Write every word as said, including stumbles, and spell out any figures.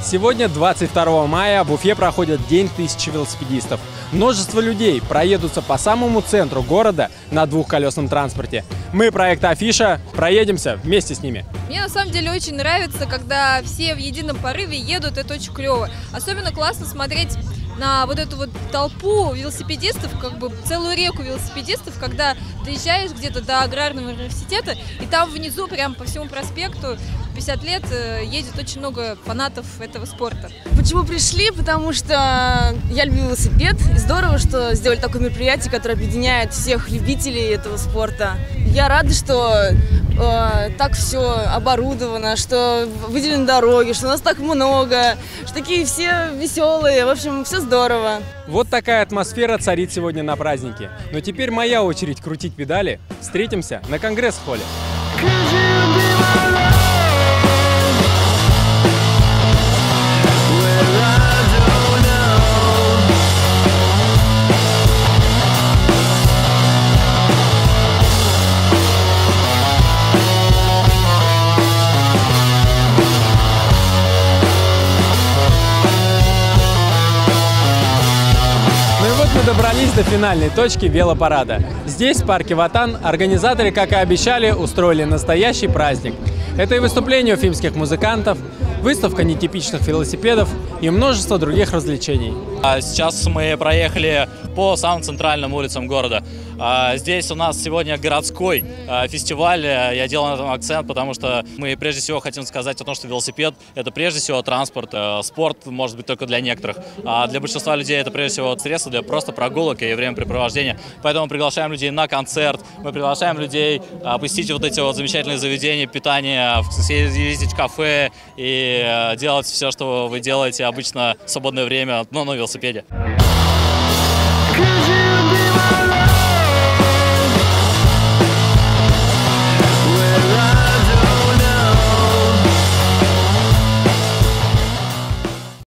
Сегодня, двадцать второго мая, в Уфе проходит День тысячи велосипедистов. Множество людей проедутся по самому центру города на двухколесном транспорте. Мы, проект Афиша, проедемся вместе с ними. Мне на самом деле очень нравится, когда все в едином порыве едут, это очень клево. Особенно классно смотреть на вот эту вот толпу велосипедистов, как бы целую реку велосипедистов, когда доезжаешь где-то до аграрного университета, и там внизу, прям по всему проспекту, пятьдесят лет, едет очень много фанатов этого спорта. Почему пришли? Потому что я люблю велосипед, и здорово, что сделали такое мероприятие, которое объединяет всех любителей этого спорта. Я рада, что э, так все оборудовано, что выделены дороги, что нас так много, что такие все веселые, в общем, все здорово. Вот такая атмосфера царит сегодня на празднике. Но теперь моя очередь крутить педали. Встретимся на Конгресс-холле. Мы добрались до финальной точки велопарада. Здесь, в парке Ватан, организаторы, как и обещали, устроили настоящий праздник. Это и выступления уфимских музыкантов, выставка нетипичных велосипедов и множество других развлечений. Сейчас мы проехали по самым центральным улицам города. Здесь у нас сегодня городской фестиваль. Я делаю на этом акцент, потому что мы прежде всего хотим сказать о том, что велосипед – это прежде всего транспорт. Спорт может быть только для некоторых. А для большинства людей это прежде всего средство для просто прогулок и времяпрепровождения. Поэтому мы приглашаем людей на концерт, мы приглашаем людей посетить вот эти вот замечательные заведения питания, ездить в кафе и делать все, что вы делаете обычно в свободное время, но на велосипеде.